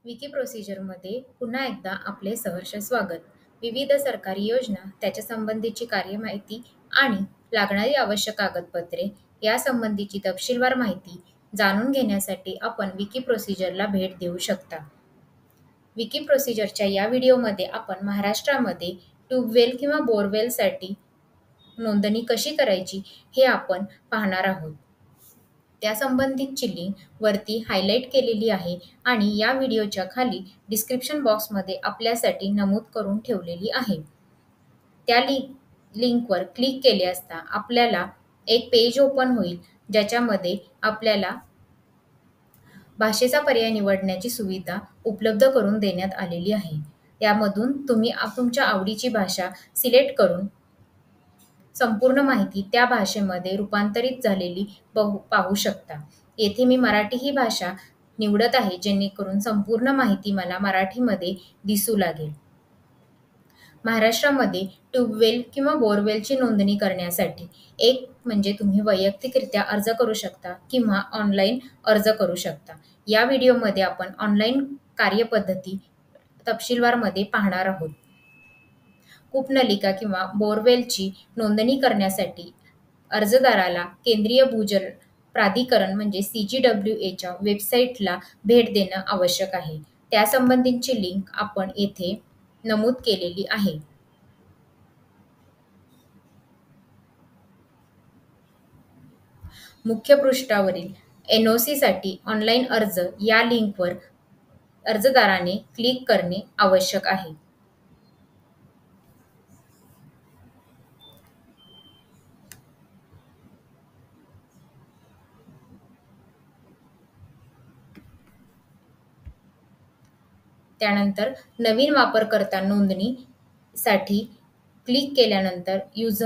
विकी प्रोसिजरमध्ये पुन्हा एकदा आपले सहर्ष स्वागत. विविध सरकारी योजना, त्याच्या संबंधीची कार्यमाहिती आणि लागणारी आवश्यक कागदपत्रे या संबंधीची तपशीलवार माहिती जाणून घेण्यासाठी आपण विकी प्रोसिजरला भेट देऊ शकता. विकी प्रोसिजरच्या या व्हिडिओमध्ये आपण महाराष्ट्रामध्ये ट्यूबवेल किंवा बोरवेलसाठी नोंदणी कशी करायची हे आपण पाहणार आहोत. त्यासंबंधीची लिंक वरती हायलाईट केलेली आहे आणि या व्हिडिओच्या खाली डिस्क्रिप्शन बॉक्समध्ये आपल्यासाठी नमूद करून ठेवलेली आहे. त्या लिंकवर क्लिक केले असता आपल्याला एक पेज ओपन होईल, ज्याच्यामध्ये आपल्याला भाषेचा पर्याय निवडण्याची सुविधा उपलब्ध करून देण्यात आलेली आहे. यामधून तुम्ही तुमच्या आवडीची भाषा सिलेक्ट करून संपूर्ण माहिती त्या भाषेमध्ये रूपांतरित झालेली पाहू शकता. येथे मी मराठी ही भाषा निवडत आहे, जेणेकरून संपूर्ण माहिती मला मराठीमध्ये दिसू लागेल. महाराष्ट्रामध्ये ट्यूबवेल किंवा बोरवेलची नोंदणी करण्यासाठी एक म्हणजे तुम्ही वैयक्तिकरित्या अर्ज करू शकता किंवा ऑनलाईन अर्ज करू शकता. या व्हिडिओमध्ये आपण ऑनलाईन कार्यपद्धती तपशीलवारमध्ये पाहणार आहोत. कूपनलिका किंवा बोरवेलची नोंदणी करण्यासाठी अर्जदाराला केंद्रीय भूजल प्राधिकरण म्हणजे CGWAच्या वेबसाईटला भेट देणं आवश्यक आहे. त्यासंबंधीची लिंक आपण येथे नमूद केलेली आहे. मुख्य पृष्ठावरील NOC साठी ऑनलाईन अर्ज या लिंकवर अर्जदाराने क्लिक करणे आवश्यक आहे. त्यानंतर नवीन वापरकर्ता नोंदणीसाठी क्लिक केल्यानंतर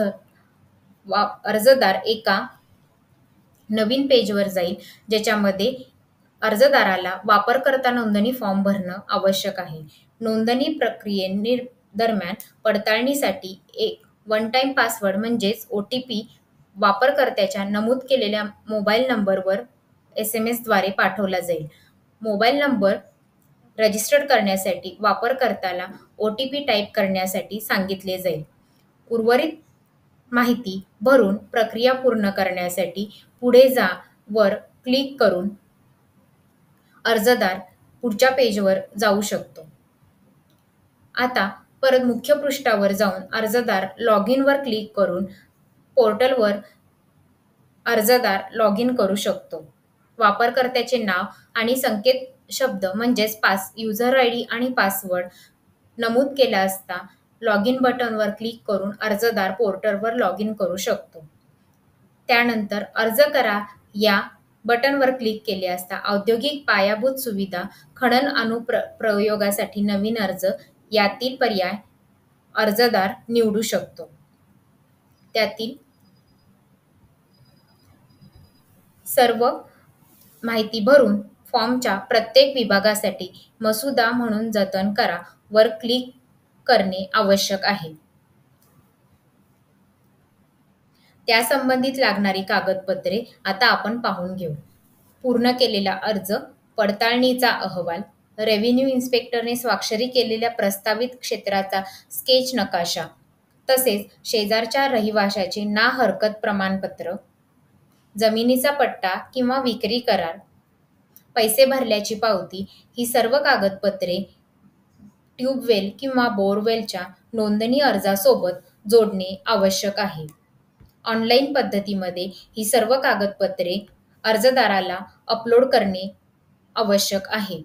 अर्जदार एका नवीन पेजवर जाईल, ज्याच्यामध्ये अर्जदाराला वापरकर्ता नोंदणी फॉर्म भरणं आवश्यक आहे. नोंदणी दरम्यान पडताळणीसाठी एक वन टाइम पासवर्ड म्हणजेच OTP वापरकर्त्याच्या नमूद केलेल्या मोबाईल नंबरवर SMS द्वारे पाठवला जाईल. मोबाईल नंबर रजिस्टर्ड करण्यासाठी वापरकर्त्याला OTP टाईप करण्यासाठी सांगितले जाईल. उर्वरित माहिती भरून प्रक्रिया पूर्ण करण्यासाठी पुढे जा वर क्लिक करून अर्जदार पुढच्या पेजवर जाऊ शकतो. आता परत मुख्य पृष्ठावर जाऊन अर्जदार लॉग इनवर क्लिक करून पोर्टलवर अर्जदार लॉग इन करू शकतो. वापरकर्त्याचे नाव आणि संकेत शब्द म्हणजेच युजर ID आणि पासवर्ड नमूद केला असता लॉग इन बटनवर क्लिक करून अर्जदार पोर्टलवर लॉग इन करू शकतो. त्यानंतर अर्ज करा या बटनवर क्लिक केले असता औद्योगिक पायाभूत सुविधा खनन अनुप्रयोगासाठी नवीन अर्ज यातील पर्याय अर्जदार निवडू शकतो. त्यातील सर्व माहिती भरून फॉर्मच्या प्रत्येक विभागासाठी मसुदा म्हणून जतन करा वर क्लिक करणे आवश्यक आहे. त्यासंबंधित लागणारी कागदपत्रे आता आपण पाहून घेऊ. पूर्ण केलेला अर्ज, पडताळणीचा अहवाल, रेव्हेन्यू इन्स्पेक्टरने स्वाक्षरी केलेल्या प्रस्तावित क्षेत्राचा स्केच नकाशा, तसेच शेजारच्या रहिवाशाचे ना हरकत प्रमाणपत्र, जमिनीचा पट्टा किंवा विक्री करार, पैसे भरल्याची पावती ही सर्व कागदपत्रे ट्यूबवेल किंवा बोरवेलच्या नोंदणी अर्जासोबत जोडणे आवश्यक आहे. ऑनलाईन पद्धतीमध्ये ही सर्व कागदपत्रे अर्जदाराला अपलोड करणे आवश्यक आहे.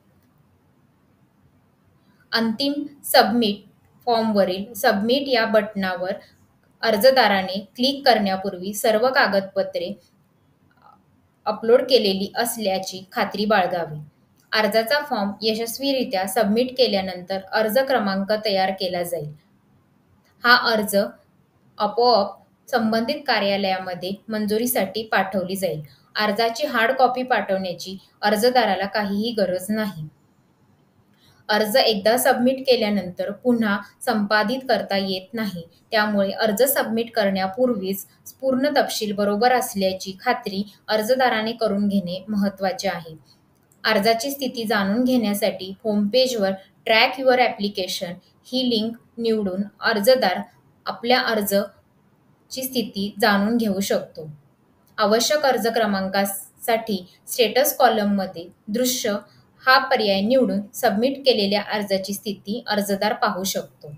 अंतिम सबमिट फॉर्मवरील सबमिट या बटणावर अर्जदाराने क्लिक करण्यापूर्वी सर्व कागदपत्रे अपलोड केलेली असल्याची खात्री बाळगावी. अर्जाचा फॉर्म यशस्वीरित्या सबमिट केल्यानंतर अर्ज क्रमांक तयार केला जाईल. हा अर्ज आपोआप संबंधित कार्यालयामध्ये मंजुरीसाठी पाठवली जाईल. अर्जाची हार्ड कॉपी पाठवण्याची अर्जदाराला काहीही गरज नाही. अर्ज एकदा सबमिट केल्यानंतर पुन्हा संपादित करता येत नाही. त्यामुळे अर्ज सबमिट करण्यापूर्वीच पूर्ण तपशील बरोबर असल्याची खात्री अर्जदाराने करून घेणे महत्त्वाचे आहे. अर्जाची स्थिती जाणून घेण्यासाठी होमपेजवर ट्रॅक युअर ॲप्लिकेशन ही लिंक निवडून अर्जदार आपल्या अर्जाची स्थिती जाणून घेऊ शकतो. आवश्यक अर्ज क्रमांकासाठी स्टेटस कॉलममध्ये दृश्य हा पर्याय निवडून सबमिट केलेल्या अर्जाची स्थिती अर्जदार पाहू शकतो.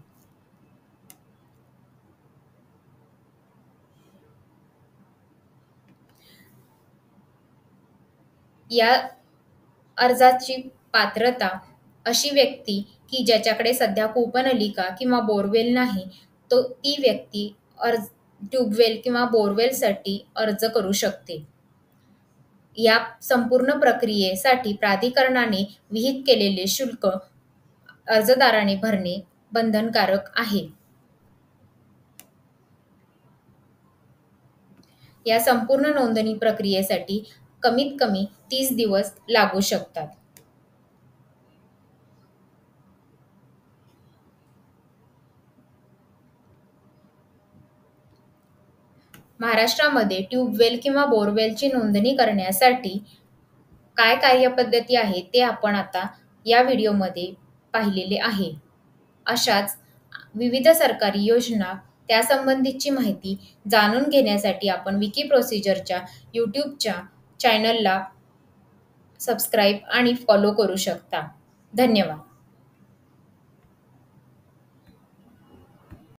या अर्जाची पात्रता अशी व्यक्ती की ज्याच्याकडे सध्या कूपनलिका किंवा बोरवेल नाही, ती व्यक्ती ट्यूबवेल किंवा बोरवेलसाठी अर्ज करू शकते. या संपूर्ण प्रक्रियेसाठी प्राधिकरणाने विहित केलेले शुल्क अर्जदाराने भरणे बंधनकारक आहे. या संपूर्ण नोंदणी प्रक्रियेसाठी कमीत कमी 30 दिवस लागू शकतात. महाराष्ट्रामध्ये ट्यूबवेल किंवा बोरवेलची नोंदणी करण्यासाठी काय कार्यपद्धती आहे ते आपण आता या व्हिडिओमध्ये पाहिलेले आहे. अशाच विविध सरकारी योजना त्यासंबंधीची माहिती जाणून घेण्यासाठी आपण विकी प्रोसिजरच्या यूट्यूबच्या चॅनलला सबस्क्राईब आणि फॉलो करू शकता. धन्यवाद.